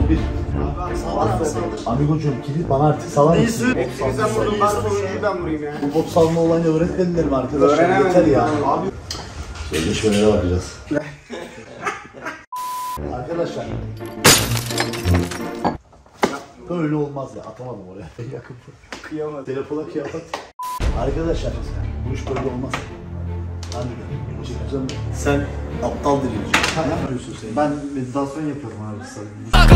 Son bir. Amigocuğum kilit bana artık salar mısın? Sen vurdun ben sonuncuyu ben vurayım ya. Bu bot salma olayını öğretmediler mi arkadaşlar? Yeter ya. Abi. Şöyle şöyle bakacağız. Arkadaşlar. Böyle olmaz ya. Atamadım oraya. Yakın. Kıyamadım. Telefona kıyamadım. Arkadaşlar bu iş böyle olmaz. Sen aptal delireceksin. Ne yapıyorsun sen? Ben meditasyon yapıyorum abi sana.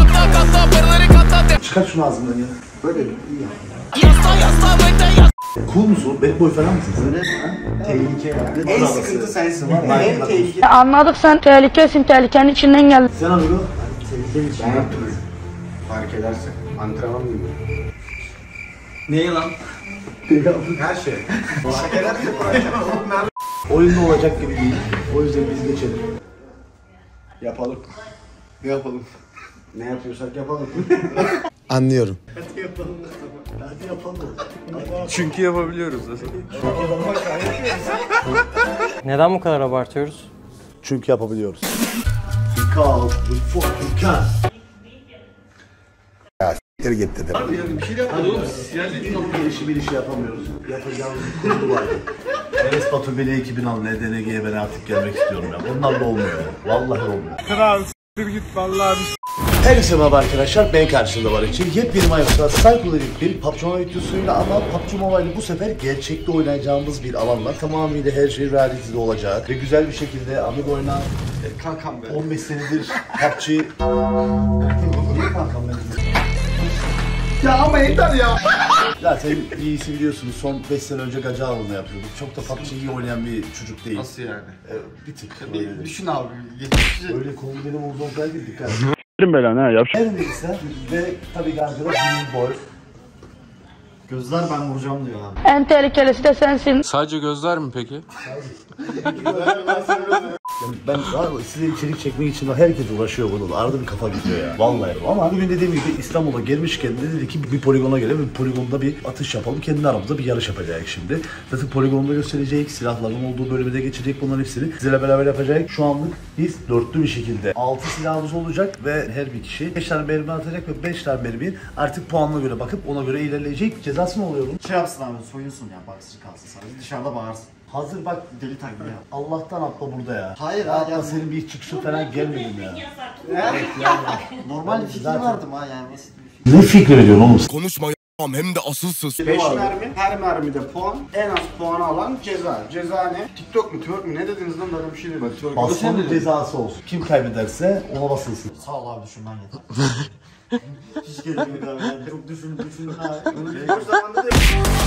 Çıkar şunu ağzımdan ya. Böyle mi? İyi ya. Cool musun? Bad boy falan mısın? Öyle tehlike yani. En sıkıntı sensin var ya. En tehlikeli. Anladık, sen tehlikesin, tehlikenin içinden geldin. Sen amigo? Tehlikenin içinden. Ben yaptım. Fark edersen. Antrenman mı yiyor? Neyi lan? Her şey. Şekerler yapıyorum. Oyunda olacak gibi değil. O yüzden biz geçelim. Yapalım. Ne yapalım? Ne yapıyorsak yapalım. Anlıyorum. Hadi yapalım. Hadi yapalım. Çünkü yapabiliyoruz. Neden bu kadar abartıyoruz? Çünkü yapabiliyoruz. Because we fucking can. Geri git dedim. Bir işi yapamıyoruz. Yapacağımız bir kurulu var. Enes Batur beni ekibin al. NDNG'ye ben artık gelmek istiyorum ya. Onlar da olmuyor ya. Vallahi olmuyor. Kral git vallahi. Herkese merhaba arkadaşlar, ben karşımda var için yepyeni Minecraft Psychologic bir PUBG Mobile videosuyla ama PUBG Mobile'i bu sefer gerçekte oynayacağımız bir alanla tamamıyla her şey reality'de olacak ve güzel bir şekilde Amigo oynanan Kankam be. 15 senedir PUBG... Niye kankam benim? Ya ama yeter ya. Zaten iyisi biliyorsunuz, son 5 sene önce Gaca Avlu'na yapıyorduk. Çok da PUBG'yi iyi oynayan bir çocuk değil. Nasıl yani? Bir tık. Bir düşün abi. Yetişecek. Öyle konu benim olduğum kadar değil, dikkat. Belanı ha yap. Her neyse ve tabii ki arkadaşlar Green Boy. Gözler ben vuracağım diyor abi. En tehlikelisi de sensin. Sadece gözler mi peki? Ben size içerik çekmek için herkes uğraşıyor bununla. Arada bir kafa gidiyor ya. Vallahi. Ama bugün dediğim gibi İstanbul'a gelmişken de dedik ki bir poligona gelelim. Bir poligonda bir atış yapalım. Kendi aramızda bir yarış yapacağız şimdi. Zaten poligonda gösterecek. Silahların olduğu bölümü de geçecek. Bunların hepsini sizlerle beraber yapacağız. Şu anlık biz dörtlü bir şekilde 6 silahımız olacak ve her bir kişi 5 tane mermi atacak ve 5 tane mermiyi artık puanına göre bakıp ona göre ilerleyecek. Cezası ne oluyor bunun? Şey yapsın abi, soyunsun ya, baksır kalsın sadece. Dışarıda bağırsın. Hazır bak Deli taklidi ya. Allah'tan atla burada ya. Hayır atla abi, ya. senin bir çıkışın falan gelmedin ya. Normal bir fikir Zaten- vardı ha yani, basit bir fikir. Ne fikir ediyorsun oğlum? Konuşma hem de asılsız. 5 mermi, her mermide puan, en az puanı alan ceza. Ceza ne? TikTok mu, twerk mü, ne dediniz lan, böyle bir şey dedim. Basmanın cezası olsun. Kim kaybederse ona basılsın. Sağ ol abi, şundan yeter. Hiç gelmedi abi, yani çok düşündüm abi. Onu biliyoruz zamanda da...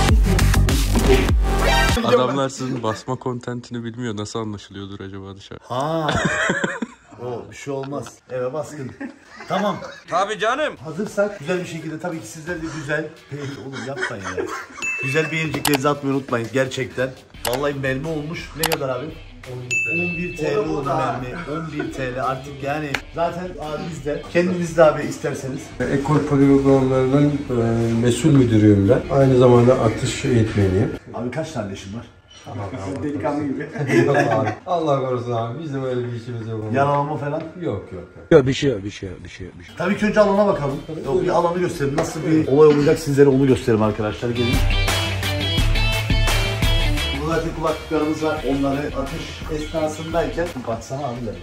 Adamlar sizin basma kontentini bilmiyor. Nasıl anlaşılıyordur acaba dışarı? Ha. O bir şey olmaz. Eve baskın. Tamam. Tabii canım. Hazırsak güzel bir şekilde tabii ki sizler de güzel. Oğlum yapmayın ya. Güzel beğeniciklerinizi atmayı unutmayın gerçekten. Vallahi mermi olmuş. Ne kadar abi? 11 TL oldu mermi. 11 TL artık yani zaten abi bizde. Kendiniz de abi isterseniz. Ekol poligonlarının mesul müdürüyüm ben. Aynı zamanda atış eğitmeniyim. Abi kaç tane leşin var? Delikanlı gibi. Yok abi. Allah korusun abi. Bizim öyle bir işimiz yok. Yaralama falan. Yok. Yok bir şey. Tabii ki önce alana bakalım. Yok, bir alanı gösterin. Nasıl bir olay olacak sizlere onu gösterim arkadaşlar. Gelin. Burada zaten kulaklıklarımız var. Onları atış esnasındayken baksana abiler.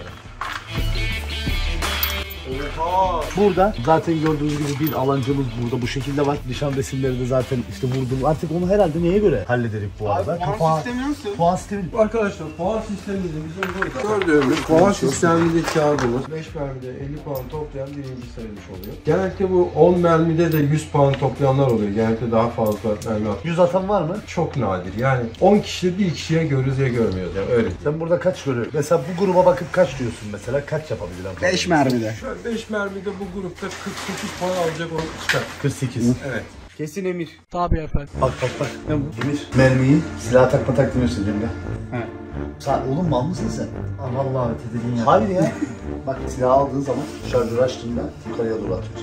Burada zaten gördüğünüz gibi bir alancımız burada bu şekilde var. Nişan resimleri de zaten işte vurdum. Artık onu herhalde neye göre hallederik bu arada? Abi puan sistemi nasıl? Puan sistemi. Arkadaşlar puan sistemimiz bizim burada. Gördüğümüz puan sisteminde kağıdımız 5 mermide 50 puan toplayan birinci sayılmış oluyor. Genellikle bu 10 mermide de 100 puan toplayanlar oluyor. Genellikle daha fazla mermi atıyor. 100 atan var mı? Çok nadir. Yani 10 kişide bir kişiye görürüz ya görmüyoruz yani öyle. Sen burada kaç görüyorsun? Mesela bu gruba bakıp kaç diyorsun mesela? Kaç yapabilirim? 5 mermide. Şöyle 5 mermide bu grupta 48 puan alacak olan çıkar. 48. Evet. Kesin Emir. Tabii efendim. Bak. Ne bu? Emir. Mermiyi silaha takma takmıyorsun Cemre. He. Oğlum mal mısın sen? Vallahi tedirgin ya. Hayır ya. Bak silahı aldığın zaman şarjörü açtığında yukarıya doğru atıyorsun.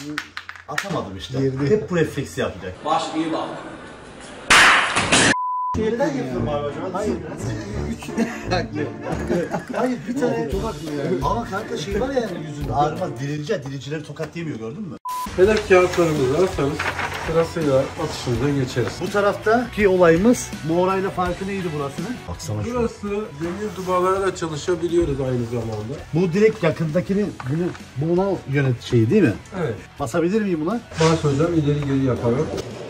Atamadım işte. Hep bu refleksi yapacak. Şeyden yapıyorum abi hocam. Hayır. Hayır bir tane tokat ama kanka şey var ya yani yüzünde ağrımaz. Dilicileri tokat yemiyor gördün mü? Hedef kağıtlarımızı alırsanız sırasıyla atışımıza geçeriz. Bu taraftaki olayımız bu orayla farkı neydi burasının? Baksana şu. Burası demir dubalarla çalışabiliyoruz aynı zamanda. Bu direkt yakındakini bu ona yönet şeyi değil mi? Evet. Basabilir miyim buna? Bas hocam ileri geri yaparım.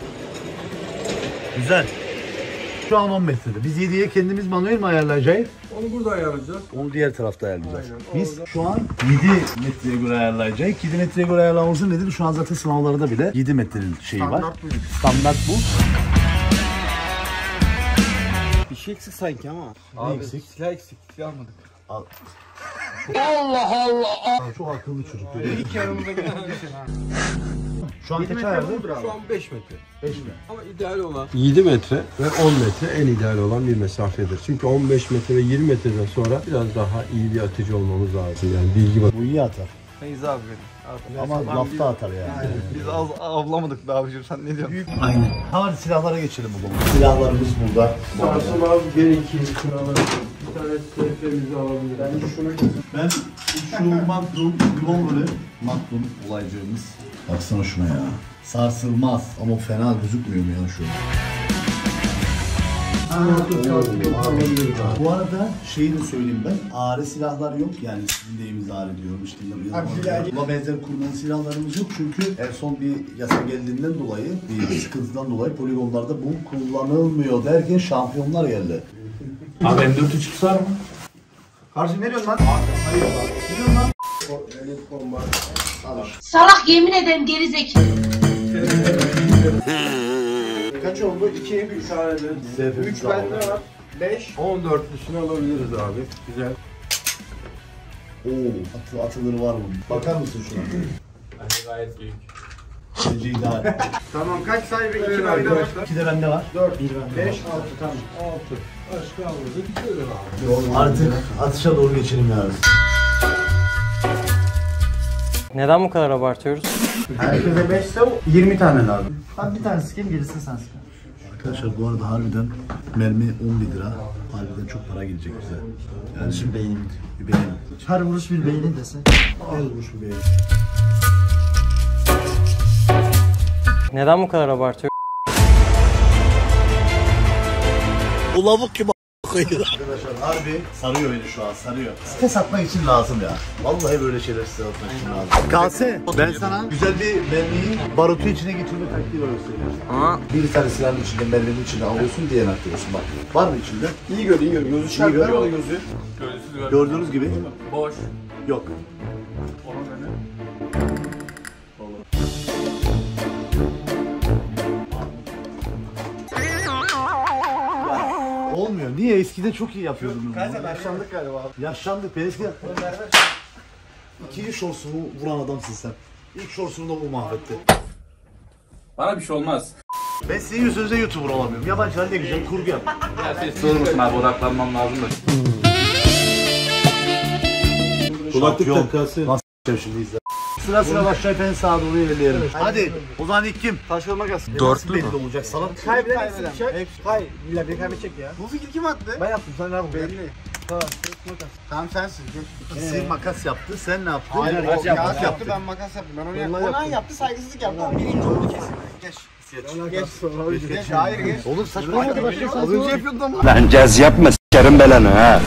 Güzel. Şu an 10 metrede. Biz 7'ye kendimiz manuel mi ayarlayacağız? Onu burada ayarlayacağız. Onu diğer tarafta ayarlayacağız. Aynen, Biz orada. şu an 7 metreye göre ayarlayacağız. 7 metreye göre ayarlamamızın nedeni şu an zaten sınavlarda bile 7 metrenin şeyi var. Standart bu. Bir şey eksik sanki ama. Ne eksik? Silah eksik. Silah almadık. Çok akıllı çocuk. İlk yarımıza gidebilirsin ha. Şu an kaç ayarlı? Şu an 5 metre. 5 mi? Ama ideal olan 7 metre ve 10 metre en ideal olan bir mesafedir. Çünkü 15 metre ve 20 metreden sonra biraz daha iyi bir atıcı olmamız lazım. Yani bilgi bak. Bu iyi atar. Neyiz abi benim. Ama lafta atar yani. Biz az avlamadık be abicim, sen ne diyorsun? Aynen. Hadi silahlara geçelim o zaman. Silahlarımız burada. Sarsım abi geri iki sıraları. Bir tane TF'mizi alabiliriz. Ben şu Magnum, Magnum olaycığımız. Baksana şuna ya. Sarsılmaz ama fena gözükmüyor mu ya şu? Bu arada şeyi de söyleyeyim ben, ağrı silahlar yok yani sizin deyimiz ağrı diyorum işte. Buna benzer kurmalı silahlarımız yok çünkü en son bir yasa geldiğinden dolayı, bir sıkıntıdan dolayı poligonlarda bu kullanılmıyor derken şampiyonlar geldi. Abi M4'ü çıksa mı? Kardeşim ne diyorsun lan? Salak yemin ederim geri zekalı. Kaç oldu? 2, 3 tane de 3 bende var. 5. 14'lüsünü alabiliriz abi. Güzel. Oo, atılırı var bunun. Bakar mısın şuna? Bence gayet büyük. Bence ideal. Tamam, kaç sahibi? 2 Evet bende var. arkadaşlar. 2 de bende var. 4, 5, 6 tamam. 6. Başka almadık. Bitirelim abi. Artık atışa doğru geçelim yani. Neden bu kadar abartıyoruz? Herkese 5 ise 20 tane lazım. Ben bir tane sıkayım, gerisini sen sık. Arkadaşlar bu arada harbiden mermi 11 lira. Harbiden çok para gelecek bize. Yani şimdi beynim bir beyin. Her vuruş bir beyni dese. El vuruş bir beyin. Neden bu kadar abartıyoruz? O lavuk kim Arkadaşlar harbi sarıyor beni şu an, sarıyor. Stres atmak için lazım ya. Vallahi böyle şeyler stres atmak için lazım. Kalse ben sana güzel bir mermiyi barutu içine getirme taktiği göstereyim. Ama Bir tane silahın içinde, merminin içinde alıyorsun, diğerini atıyorsun bak. Var mı içinde? İyi gör, iyi gör. Gözü şartlar o gözü. Gördüğünüz gibi Boş. yok. Olmuyor. Niye? Eskiden çok iyi yapıyordunuz. Yaşlandık galiba abi. Yaşlandık. Ben eskiden... İkinci şorsunu vuran adamsın sen. İlk şorsunu da bu mahvetti. Bana bir şey olmaz. Ben sizin yüzünüzde YouTuber olamıyorum. Yabancılar ne güzel kurgu yap. Ya ses sorur musun abi, odaklanmam lazım da. Kulaklık takası. Nasıl şimdi izle. Sıra sıra başlayıp en sağa doğru ilerleyelim. Hadi. O zaman ilk kim? Taş kağıt makas. dörtlü mü? Belli olacak salak. Kaybeden sıkacak. Hayır, illa bir kaybedecek ya. Bu fikir kim attı? Ben yaptım, sen ne yaptın? Belli. Tamam, makas. Tamam sensin. İkisi makas yaptı. Sen ne yaptın? Hayır, o kağıt yaptı, ben makas yaptım. Ben onu yaptım. Ondan yaptı, saygısızlık yaptı. O birinci oldu kesin. Geç. Geç. Hayır, geç. Oğlum saçmalama başla. Az önce yapıyordun ama. Lan caz yapma s**erim belanı ha.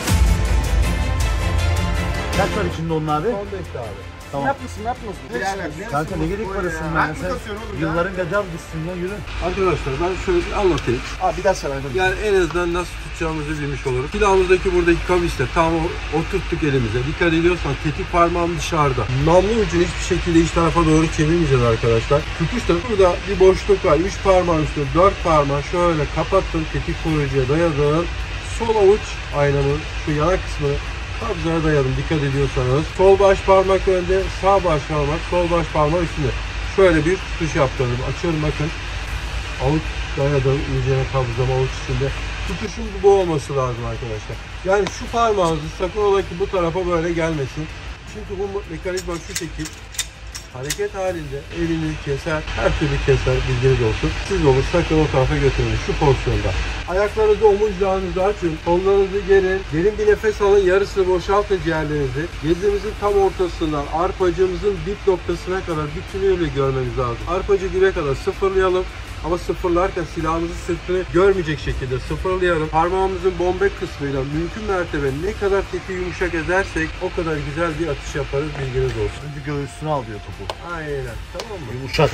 Kaç var içinde onun abi? 15 abi. Tamam. Ne yapıyorsun? Kanka ne gerek var ısınmaya? Ben mi Sen kasıyorum oğlum ya? yılların gacar mısın ya yürü. Arkadaşlar ben şöyle bir anlatayım. Abi bir daha söyle. Yani en azından nasıl tutacağımızı bilmiş oluruz. Silahımızdaki buradaki kavisle tam oturttuk elimize. Dikkat ediyorsan tetik parmağım dışarıda. Namlu ucunu hiçbir şekilde iç tarafa doğru çevirmeyeceğiz arkadaşlar. Tutuşta burada bir boşluk var. 3 parmağın üstüne 4 parmağı şöyle kapattın. Tetik koruyucuya dayadın. Sol avuç aynanın şu yana kısmını kabzaya dayadım dikkat ediyorsanız. Sol baş parmak önde, sağ baş parmak, sol baş parmak üstünde. Şöyle bir tutuş yaptırdım. Açıyorum bakın. Avuç dayadım, iyice kabzama avuç içinde. Tutuşun bu olması lazım arkadaşlar. Yani şu parmağınızı sakın ola ki bu tarafa böyle gelmesin. Çünkü bu mekanizma şu şekil. hareket halinde elinizi keser, her türlü keser, bilginiz olsun. Siz olur sakın o tarafa götürün şu pozisyonda. Ayaklarınızı omuzlarınızı açın, kollarınızı gerin, derin bir nefes alın, yarısını boşaltın ciğerlerinizi. Gezimizin tam ortasından arpacığımızın dip noktasına kadar bütünüyle görmemiz lazım. Arpacık dibe kadar sıfırlayalım. Ama sıfırlarken silahımızın sırtını görmeyecek şekilde sıfırlayalım. Parmağımızın bombe kısmıyla mümkün mertebe ne kadar tetiği yumuşak edersek o kadar güzel bir atış yaparız, bilginiz olsun. Önce göğsüne alıyor topu. Aynen, tamam mı? Yumuşak.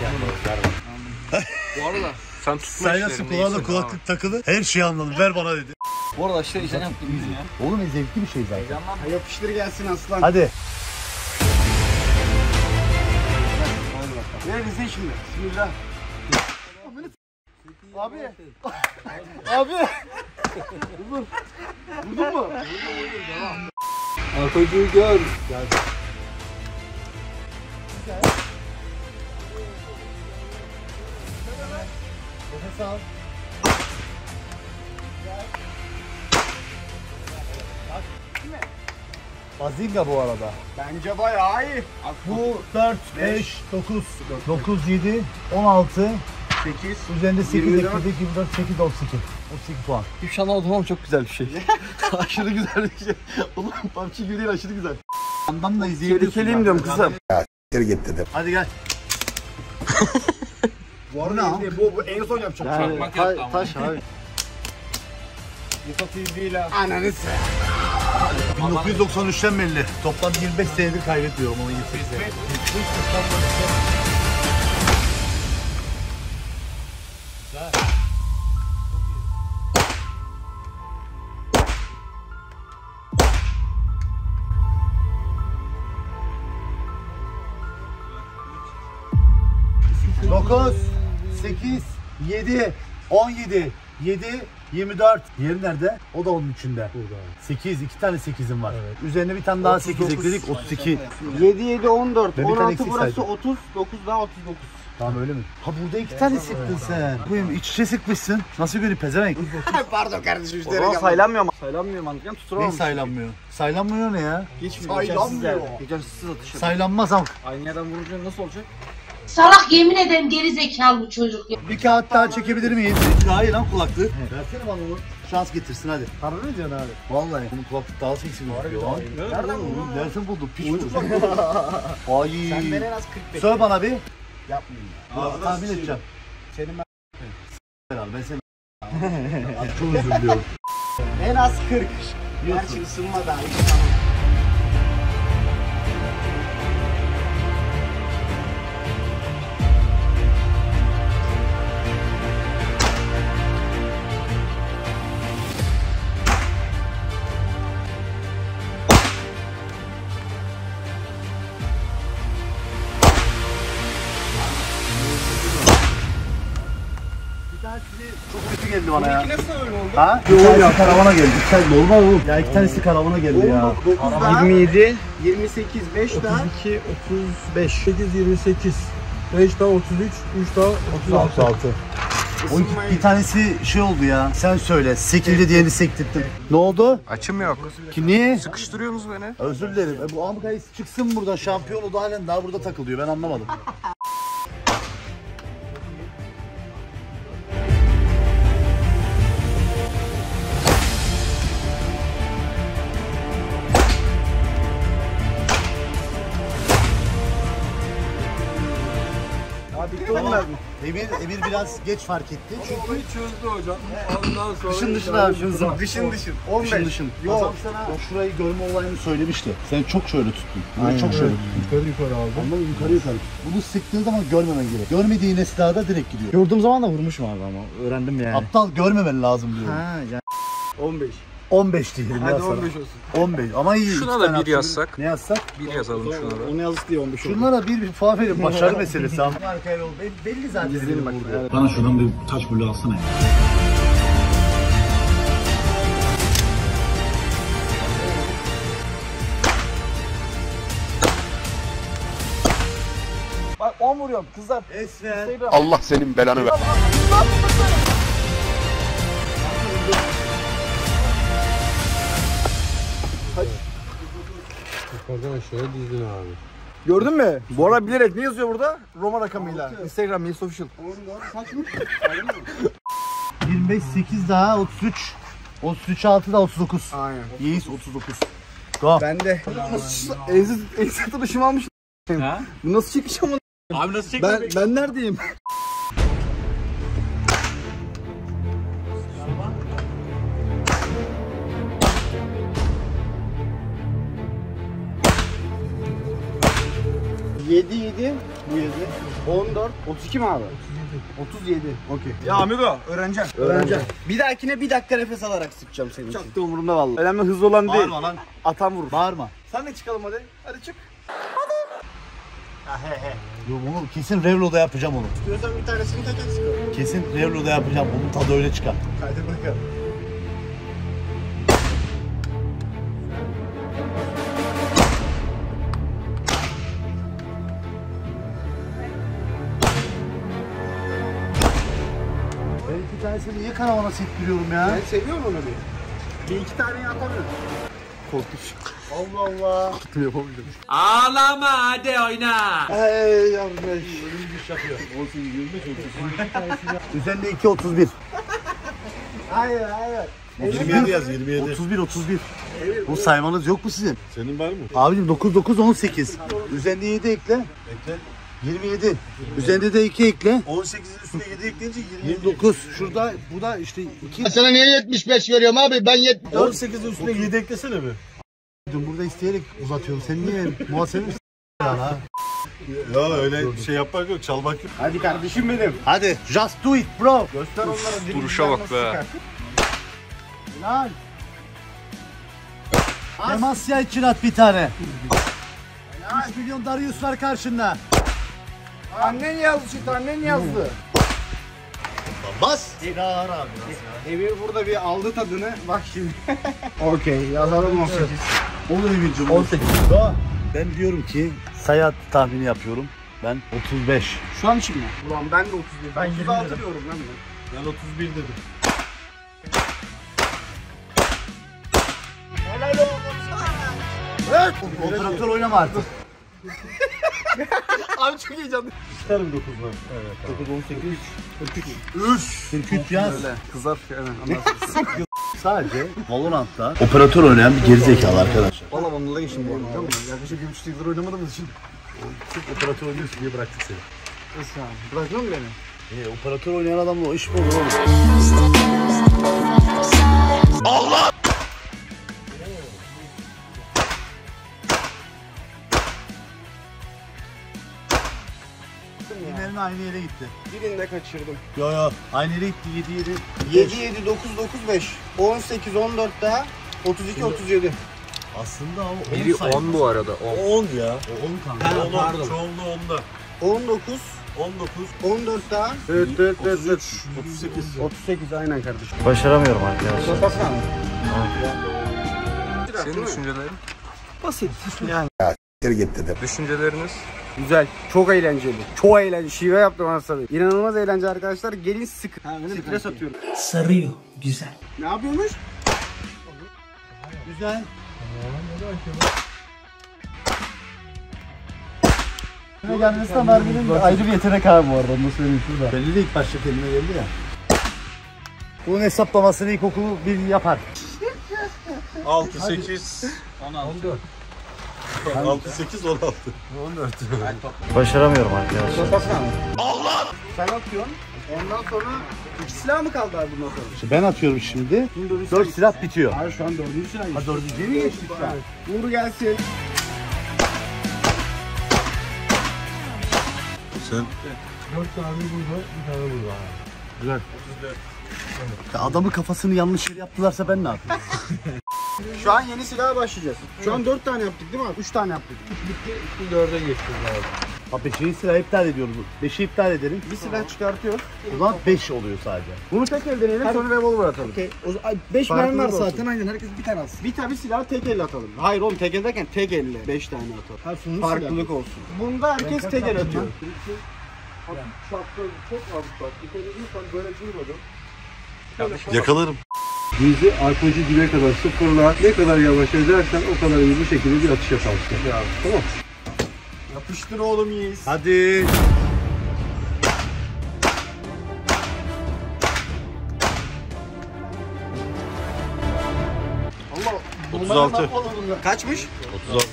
Bu arada sen tutma Sen nasıl kulağına kulaklık takılı? Her şeyi anladım. Ver bana dedi. Bu arada aşırı işen yaptım ya. Oğlum zevkli bir şey zaten. Yapıştır gelsin aslan. Hadi. Ver bize şimdi. Bismillah. Abi. Abi. Vurdun mu? Arpacığı gör. Nefes al. Bazinga bu arada. Bence bayağı iyi. Bu 4, 5, 9, 9, 7, 16, 8. üzerinde 8 24. ekledik, 24, 8, 32. 32 puan. Hiçbir şey anlamadım ama çok güzel bir şey. Aşırı güzel bir şey. Oğlum PUBG gibi değil, aşırı güzel. Yandan da izleyebiliyorsun. Tehlikeliyim diyorum kızım. Hadi gel. Bu arada bu en son yapacağım. Çakmak yaptı ama. Taş abi. Ananı s***. 1993'ten belli. Toplam 25 senedir kaybetmiyorum onu 28 sene. Dokuz, 8, 7, 17, 7, 24. Diğeri nerede? O da onun içinde. Burada. 8, 2 tane 8'im var. Üzerine bir tane daha 8 ekledik, 32. 7 7 14. Ben bir tane 16 eksik burası saydım. 30. 9 daha 39. Tamam öyle mi? Ha burada 2 tane sıktın sen. Buyum iç içe sıkmışsın. Nasıl göreyim pezevenk? Pardon kardeşim O zaman saylanmıyor mu? Saylanmıyor mantıken Ne tutturamam. saylanmıyor? Saylanmıyor ne ya? Saylanmıyor. Geçersiz atış. Saylanmaz ama. Aynı yerden vurunca nasıl olacak? Salak, yemin ederim geri zekalı bu çocuk ya. Bir kağıt daha çekebilir miyiz? Daha iyi lan kulaklık. Versene bana onu. Şans getirsin hadi. Para ne diyorsun abi? Vallahi bunun kulaklık daha seksi gözüküyor lan. Nereden buldun? Nereden buldun? Piç buldun. Ay. Sen en az 45. Söyle bana bir. Yapmayayım. Tahmin edeceğim. Senin Ben seni Abi çok özür diliyorum. en az 40. Gerçi ısınma daha iyi. Tamam. Çok kötü geldi bana ya. Nasıl öyle oldu? Ha? Bir tanesi karavana geldi. İki tane normal oğlum. Ya iki tanesi karavana geldi ya. 9 daha 27, 28 5 daha 32, 35, 8, 28, 5 daha 33, 3 daha 36. 36. O bir tanesi şey oldu ya. Sen söyle. Sekildi diğerini sektirttim. Ne oldu? Açım yok. Ki niye? Sıkıştırıyorsunuz beni. Özür dilerim. Bu Amkayız çıksın buradan. Şampiyon o da halen daha burada takılıyor. Ben anlamadım. Tamam. Emir biraz geç fark etti. Çünkü Olayı çözdü hocam. Ondan sonra dışın dışına abi şunu zaman. dışın. 15. Dışın dışın. Yok. Yok. Sana o şurayı görme olayını söylemişti. Sen çok şöyle tuttun. Böyle çok şöyle tuttun. yukarı aldım. Ondan yukarı yukarı. Bunu sıktığın zaman görmemen gerek. Görmediğin esnada direkt gidiyor. Gördüğüm zaman da vurmuşum abi ama öğrendim yani. Aptal görmemen lazım diyor. Ha yani. 15. 15 diyelim ya Hadi sana. 15 olsun. 15 ama iyi. Şuna iki da tane bir atabilir. yazsak. Ne yazsak? Bir yazalım şuna da. Onu yazdık diye 15 oldu. Şunlara bir puan verin. Başarı meselesi ama. Arkaya yol belli zaten. İzleyelim bak. Bana şuradan bir taş bulu alsana ya. Bak 10 vuruyorum kızlar. Esmer. Allah senin belanı ver. Yukarıdan aşağıya dizdin abi. Gördün mü? Bu arada bilerek ne yazıyor burada? Roma rakamıyla. Instagram Yes Official. 25 8 daha 33. 33 6 da 39. Aynen. Yeis 39. Go. Ben de. Ense tutuşumu almış. Ha? Bu nasıl çekeceğim onu? Abi nasıl çektin? Ben neredeyim? Yedi bu 7. 14 32 mi abi? 37. Okey. Ya amigo öğreneceğim. Öğreneceğim. Bir dahakine bir dakika nefes alarak sıkacağım seni. Çok da umurumda vallahi. Önemli hızlı olan değil. Bağırma lan. Atan vurur. Bağırma. Sen de çıkalım hadi. Hadi çık. Yo, bunu kesin Revlo'da yapacağım onu. İstiyorsan bir tanesini tek sıkalım. Kesin Revlo'da yapacağım. Bunun tadı öyle çıkar. Hadi bakalım. Ben iki tanesini niye karavana sektiriyorum ya? Ben seviyorum onu bir. Bir iki taneyi atamıyorum. Korkunç. Allah Allah. Tutum yapabilirim. Ağlama hadi oyna. Hey yavrum. İş yapıyor. 18 25 30. Üzerinde 2 31. Hayır. 27 yaz 27. 31. Bu saymanız yok mu sizin? Senin var mı? Abicim 9 18. Üzerinde 7 ekle. Ekle. 27. Üzerinde de 2 ekle. 18'in üstüne 7 ekleyince 29. Şurada bu da işte 2. Sana niye 75 veriyorum abi? Ben 18'in üstüne 7 eklesene mi? Burada isteyerek uzatıyorum. Sen niye muhasebe misin yani ha? Ya öyle şey yapmak yok, çalmak yok. Hadi kardeşim benim. Hadi just do it bro. Göster onlara. Duruşa bak be. Lan. Demasya için at bir tane. 3 milyon Darius var karşında. Annen yazdı şimdi, annen yazdı. Bas. Ağır abi. Emir burada bir aldı tadını. Bak şimdi. Okey, yazalım 18. Olur Emir'cim. 18. Ben diyorum ki sayı hattı tahmini yapıyorum. Ben 35. Şu an için mi? Ulan ben de 31. Ben 20 36 dedim. diyorum lan ben. Ben 31 dedim. Operatör oynama artık. Abi çok heyecanlı. Çıkarım 9'dan. Evet. 9, 18, 43. 43 yaz. Öyle kızar yani anlarsın. Sadece Valorant'ta operatör oynayan bir gerizekalı arkadaşlar. Valla onunla geçin bu arada. Tamam mı? Yaklaşık 1,5 yıldır oynamadığımız için. Sırf operatör oynuyorsun diye bıraktık seni. Nasıl yani? Bırakıyor mu beni? Operatör oynayan adamla o iş mi olur oğlum? Yine aynı yere gitti. Birinde kaçırdım. Yo aynı yere gitti 7 7, 7, 9, 9, 5. 18, 14 daha. 32, 37. Aslında o 10 Biri sayı. 10 bu arada. 10. 10 ya. O 10 kanka. Pardon. Çoğunluğu 10'da. 19, 19, 14 daha. 33, 38. 38 aynen kardeşim. Başaramıyorum arkadaşlar. Bakalım. Senin düşüncelerin? Basit. Yani. Düşünceleriniz? Güzel. Çok eğlenceli. Çok eğlenceli. Şive yaptım anasını. İnanılmaz eğlenceli arkadaşlar. Gelin sıkın. Stres atıyorum. Sarıyor. Güzel. Ne yapıyormuş? Güzel. Gelmesinden merminin ayrı bir yetenek abi bu arada, onu söyleyeyim şurada. Belli de ilk başta kendine geldi ya. Bunun hesaplamasını ilkokulu bir yapar. 6, 8, 14. 6, 8, 16. Başaramıyorum arkadaşlar. Sen atıyorsun. Ondan sonra 2 silah mı kaldı abi bundan sonra? İşte ben atıyorum şimdi. 4 silah bitiyor. Hayır şu an 4. silah. Ha 4'üncüye mi geçtik şu an? Vur gelsin. Sen 4 tane burada, bir tane burada. Güzel. Ya adamın kafasını yanlış yere yaptılarsa ben ne yapayım? Şu an yeni silaha başlayacağız. Şu an 4 tane yaptık değil mi abi? 3 tane yaptık. 4'e geçtim abi. Ha 5'i silahı iptal ediyoruz. 5'i iptal edelim. Bir silah çıkartıyor. O zaman 5 oluyor sadece. Bunu tek el deneyelim sonra revolver atalım. Okey. 5 Farklı mermi var olsun. zaten aynen herkes bir tane alsın. Bir tane silah tek elle atalım. Hayır oğlum tek el derken tek elle 5 tane atalım. Farklılık olsun. Bunda herkes tek el atıyor. Çok az bak. Dikkat ediyorsan böyle duymadım. Yakalarım. Bizi arpacı dibe kadar sıfırla ne kadar yavaş edersen o kadar iyi bu şekilde bir atış yaparsın. Tamam. Yapıştır oğlum Yiğiz. Hadi. Allah. 36. Kaçmış? 36.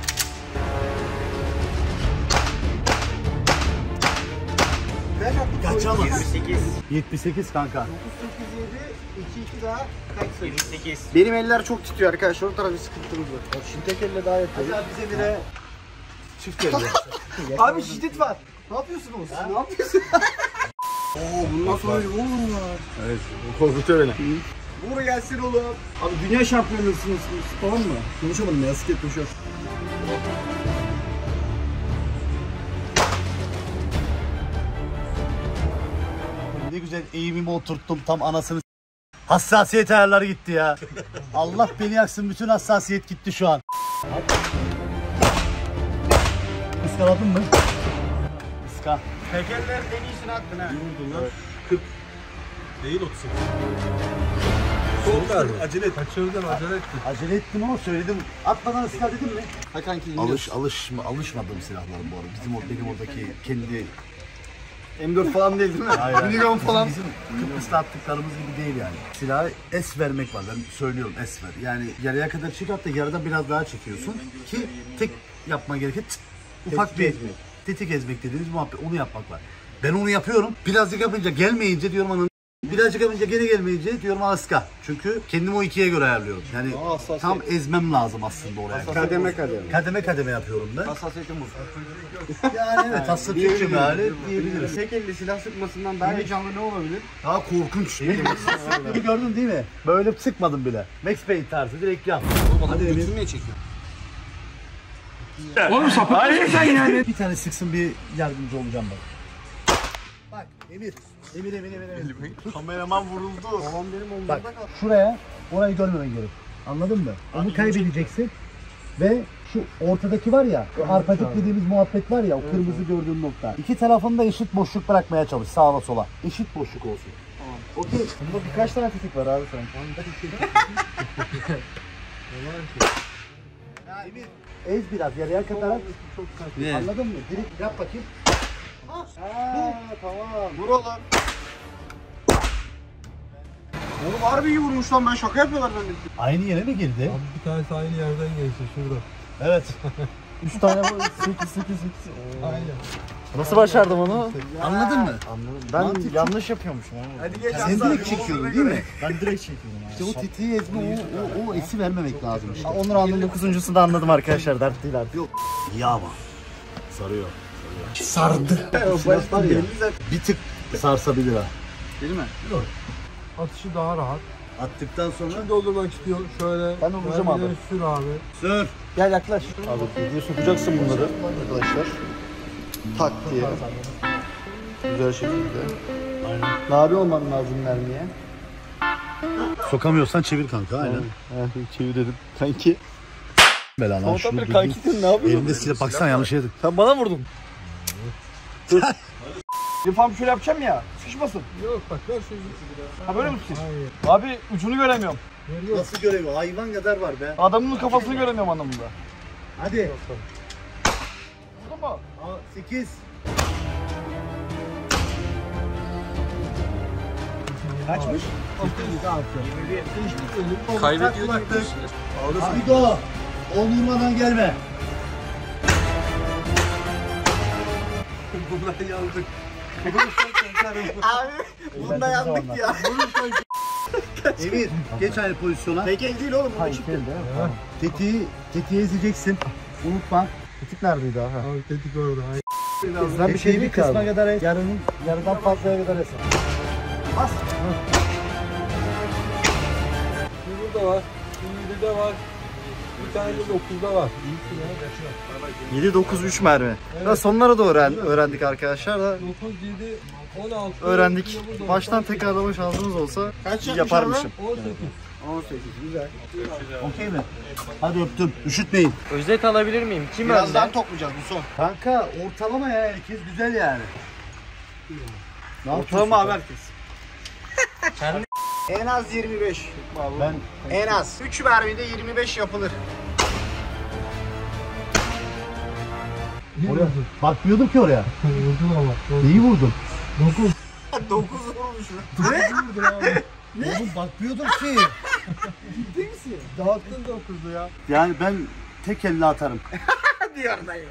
Kaçamaz. 78 kanka. 2 daha kaç sayı? 28. Benim eller çok titriyor arkadaşlar. O tarafı sıkıntımız var. Şimdi tek elle daha yapıyor. Hadi bize bire çift geldi. Abi şiddet var. Ne yapıyorsunuz? Ne yapıyorsun? Oo bundan sonra olur mu? Evet, bu korkutuyor beni. Vur gelsin oğlum. Abi dünya şampiyonlusunuz tamam mı? Konuşamadım ya sıkıntı konuşuyor. Ne güzel eğimimi oturttum tam anasını hassasiyet ayarları gitti ya. Allah beni yaksın, bütün hassasiyet gitti şu an. Iskaladın mı? Iska. Tekerler en iyisini attın ha. Değil 38. Son verdi. Acele et. Kaçırdın acele ettin. Acele ettim ama söyledim. Atmadan ıska dedim mi? Ha kanki Alışmadığım silahlarım bu arada. Benim oradaki kendi M4 falan değil mi? Hayır. Minigun falan. Bizim Kıbrıs'ta attıklarımız gibi değil yani. Silahı es vermek var. Ben söylüyorum es ver. Yani yarıya kadar çık, hatta yarıdan biraz daha çekiyorsun ki tek yapman gereken ufak bir tetik ezmek dediğimiz muhabbet. Onu yapmak var. Ben onu yapıyorum. Birazcık yapınca gelmeyince diyorum anam. Birazcık yapınca gene gelmeyince diyorum aska. Çünkü kendimi o ikiye göre ayarlıyorum. Yani tam ezmem lazım aslında oraya. Kademe kademe. Kademe kademe yapıyorum ben. Hassasiyetim bu. Yani evet, hasta Türkçe meali diyebiliriz. Tek elle silah sıkmasından daha heyecanlı ne olabilir? Daha korkunç. Bunu gördün değil mi? Böyle sıkmadım bile. Max Payne tarzı direkt yap. Hadi Emir. Niye çekiyor? Oğlum sapık sen yani. Bir tane sıksın, bir yardımcı olacağım bak. Bak Emir. Emir. Kameraman vuruldu. Babam benim omzumda Bak kaldı. şuraya, orayı görmemen gerek. Anladın mı? Onu kaybedeceksin. Ve şu ortadaki var ya, o arpacık dediğimiz muhabbet var ya, o kırmızı gördüğün nokta. İki tarafında eşit boşluk bırakmaya çalış, sağa sola. Eşit boşluk olsun. Tamam. Okey. Bunda birkaç tane tetik var abi sen. Ya Emir, ez biraz yarıya kadar. Anladın mı? Direkt yap bakayım. Tamam. Vur oğlum. Oğlum harbi iyi vurmuş lan, ben şaka yapıyorlar zannettim. Aynı yere mi girdi? Abi bir tanesi aynı yerden geçti şurada. Evet. 3 tane bu 8. Aynen. Nasıl başardım onu? Anladın mı? Ben Mantık yanlış yapıyormuşum abi. Hadi geç. Sen direkt çekiyordun değil mi? Ben direkt çekiyorum abi. İşte o tetiği ezme, o esi vermemek lazım işte. Onur Anlı'nın 9.sunu da anladım arkadaşlar, dert değil artık. Yok. İyi ama. Sarıyor. Sardı. Silah var ya, bir tık sarsabilir ha. Değil mi? Atışı daha rahat. Attıktan sonra Kim doldurmak istiyor? Şöyle. Ben dolduracağım abi. Sür abi. sür. Gel yaklaş. Abi videoya sokacaksın bunları arkadaşlar. Tak diye. Güzel şekilde. Aynen. Nabi olman lazım mermiye. Sokamıyorsan çevir kanka, aynen. Çevir dedim. Kanki. Belan lan şunu bir kanki dedin, ne yapıyorsun? elimde silah, baksana yanlış yedim. Sen bana vurdun. Lütfen şöyle yapacağım ya. Sıkışmasın. Yok bak ver şunu. Ha böyle mi tutayım? Hayır. Abi ucunu göremiyorum. Nasıl görevi? Hayvan kadar var be. Adamın kafasını göremiyorum anlamında. Hadi. Vurdun mu? 8. Kaçmış? Kaybediyor gibi. Amigo. 10 vurmadan gelme. Bunlar yandık. Abi bunda yandık ya. Emir geç aynı pozisyona. Tek el değil oğlum. Hayır tek Tetiği ezeceksin. Unutma. Tetik neredeydi ha? Abi tetik orada. Hayır. Ben bir şey bir değil kısma abi. kadar ez. Yarıdan fazlaya kadar ez. Bas. Burada var. 7'de var. Bir tane de 9'da var. 7-9-3 mermi. Evet. Sonlara da öğrendik arkadaşlar da. 9, 7, 16. Öğrendik. Baştan tekrarlama şansımız olsa yaparmışım. 18. 18 güzel. Okey mi? Hadi öptüm. Üşütmeyin. Özet alabilir miyim? Kim Birazdan önde? toplayacağız bu son. Kanka ortalama ya, herkes güzel yani. Ne Ortalama abi yapıyorsun herkes. En az 25. Ben En az. 3 mermide 25 yapılır. Oraya bakmıyordum ki oraya. Vurdun ama. Neyi vurdun? 9 vurmuş. Oğlum bakmıyordum ki. Ciddi misin? Dağıttın 9'u ya. Yani ben tek elle atarım. Diyor dayı.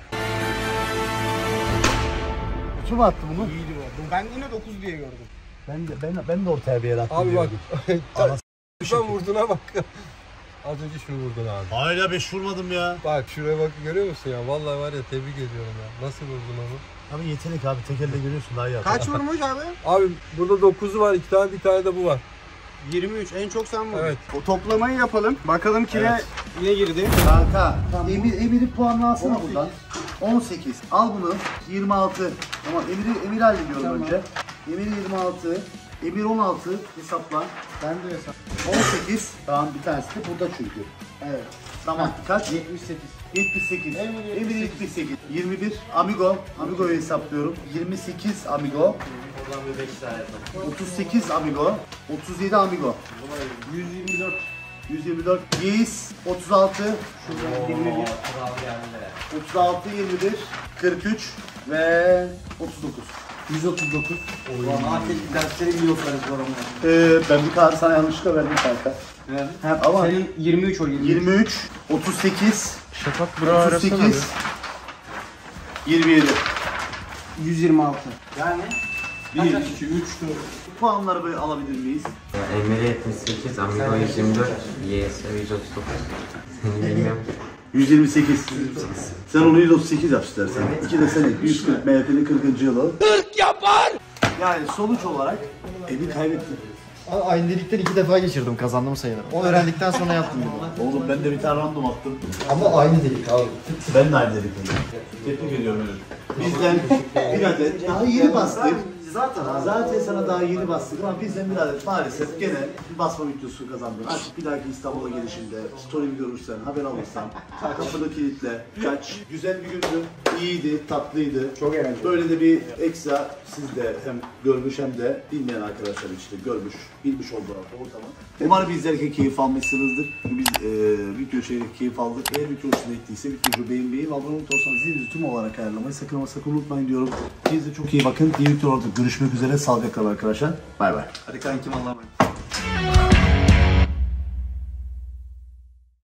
Kutu mu attı bunu? İyiydi bu. Ben yine 9 diye gördüm. Ben de ortaya bir yere attım. Abi bak. Anasını Sen vurduğuna bak. Az önce şunu vurdun abi. Hayır ya 5 vurmadım ya. Bak şuraya bak görüyor musun ya? Vallahi var ya tebrik ediyorum ya. Nasıl vurdun onu? Abi yetenek abi tek elle görüyorsun daha iyi atar. Kaç vurmuş abi? Abi burada 9'u var. 2 tane bir tane de bu var. 23. En çok sen vurdun. Evet. O toplamayı yapalım. Bakalım kime ne girdi? Kanka Emir'i puanla alsana buradan. 18. Al bunu. 26. Tamam Emir'i hallediyorum önce. Emir 26. Emir 16 hesapla. Ben de hesap. 18. Tamam bir tanesi de burada çünkü. Evet. Tamam kaç? 78. 78. Emir Emir 78. 21 Amigo. Amigo'yu hesaplıyorum. 28 Amigo. Oradan bir 5 tane 38 Amigo. 37 Amigo. 124. 124. Yiğiz 36. 21. 36 21 43 ve 39. 139. Afiyet dersleri iyi yoklarız bu arada. Ben bir kağıt sana yanlışlıkla verdim kanka. Hem ama Senin 23 o 23 38 Şafak bura arasana 38 27. 126. Yani 1 2 3 4. Puanları böyle alabilir miyiz? Emre 78, Amigo 124, YS 139. Seni bilmiyorum. 128. Sen onu 138 yap istersen. 2 de sen ek. 140 MHP'nin 40. yılı. 40 yapar! Yani sonuç olarak Emir kaybetti. Aynı delikten 2 defa geçirdim, kazandım sayılır. O öğrendikten sonra yaptım bunu. Oğlum ben de bir tane random attım. Ama aynı delik abi. Ben de aynı dedik. Tebrik ediyorum Emir. Bizden bir adet daha yeni bastık. Zaten sana daha yeni bastık ama bizden bir adet maalesef gene bir basma videosu kazandın. Artık bir dahaki İstanbul'a gelişinde story'mi görürsen, haber alırsan, kapını kilitle, kaç. Güzel bir gündü, iyiydi, tatlıydı. Çok eğlenceli. Böyle de bir ekstra siz de hem görmüş hem de bilmeyen arkadaşlar işte görmüş, bilmiş olduğu ortamı. Umarım izlerken keyif almışsınızdır. Biz video çekerek keyif aldık. Eğer video hoşuna gittiyse videoyu beğenmeyi ve abone olursanız zilinizi tüm olarak ayarlamayı sakın ama sakın unutmayın diyorum. Kendinize çok iyi bakın. İyi videolarda görüşmek üzere. Sağlıcakla arkadaşlar. Bay bay. Hadi kankim Allah'a emanet.